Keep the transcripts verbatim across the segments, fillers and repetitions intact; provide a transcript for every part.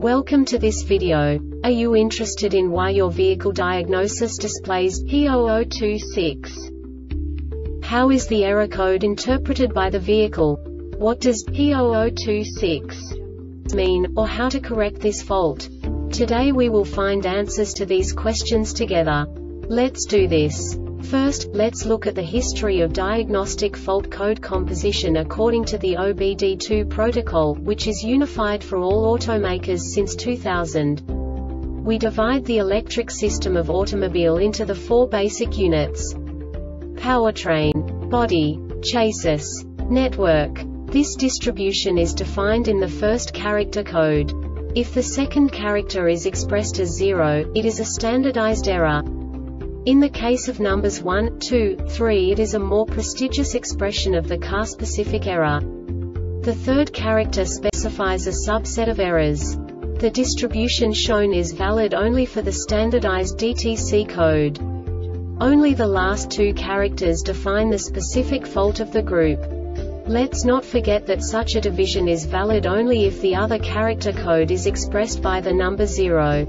Welcome to this video. Are you interested in why your vehicle diagnosis displays P zero zero two six? How is the error code interpreted by the vehicle? What does P zero zero two six mean, or how to correct this fault? Today we will find answers to these questions together. Let's do this. First, let's look at the history of diagnostic fault code composition according to the O B D two protocol, which is unified for all automakers since two thousand. We divide the electric system of automobile into the four basic units: powertrain, body, chassis, network. This distribution is defined in the first character code. If the second character is expressed as zero, it is a standardized error. In the case of numbers one, two, three, it is a more prestigious expression of the car-specific error. The third character specifies a subset of errors. The distribution shown is valid only for the standardized D T C code. Only the last two characters define the specific fault of the group. Let's not forget that such a division is valid only if the other character code is expressed by the number zero.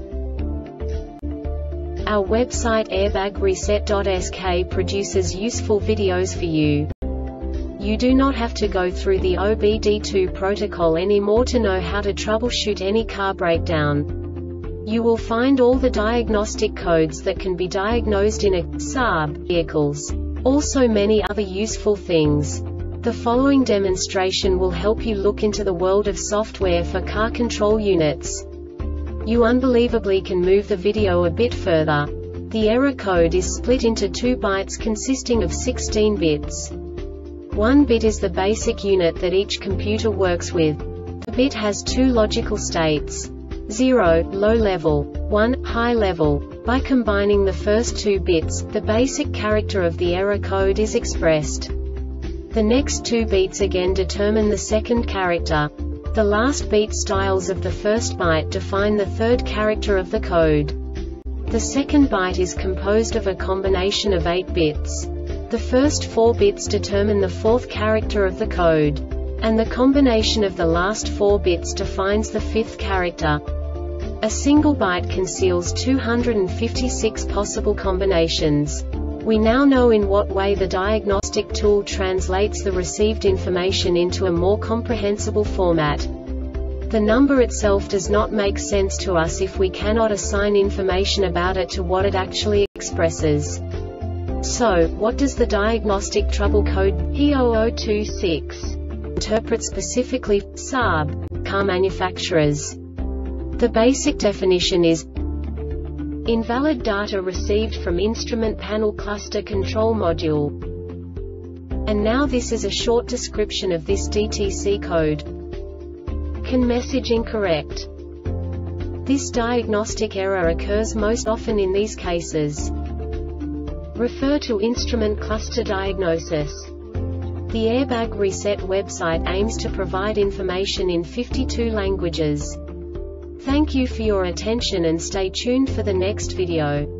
Our website airbag reset dot S K produces useful videos for you. You do not have to go through the O B D two protocol anymore to know how to troubleshoot any car breakdown. You will find all the diagnostic codes that can be diagnosed in a S A B vehicles. Also many other useful things. The following demonstration will help you look into the world of software for car control units. You unbelievably can move the video a bit further. The error code is split into two bytes consisting of sixteen bits. One bit is the basic unit that each computer works with. The bit has two logical states: zero, low level, one, high level. By combining the first two bits, the basic character of the error code is expressed. The next two beats again determine the second character. The last beat styles of the first byte define the third character of the code. The second byte is composed of a combination of eight bits. The first four bits determine the fourth character of the code. And the combination of the last four bits defines the fifth character. A single byte conceals two hundred fifty-six possible combinations. We now know in what way the diagnostic tool translates the received information into a more comprehensible format. The number itself does not make sense to us if we cannot assign information about it to what it actually expresses. So, what does the diagnostic trouble code P zero zero two six interpret specifically for S A B car manufacturers? The basic definition is invalid data received from instrument panel cluster control module. And now this is a short description of this D T C code. Can message incorrect. This diagnostic error occurs most often in these cases. Refer to instrument cluster diagnosis. The Airbag Reset website aims to provide information in fifty-two languages. Thank you for your attention and stay tuned for the next video.